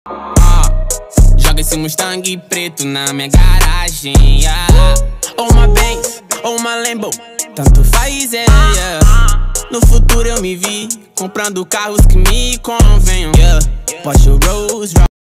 Joga esse Mustang preto na minha garagem, Ou uma Benz, ou uma Lambo, tanto faz, No futuro eu me vi comprando carros que me convenham, Porsche, Rolls Royce.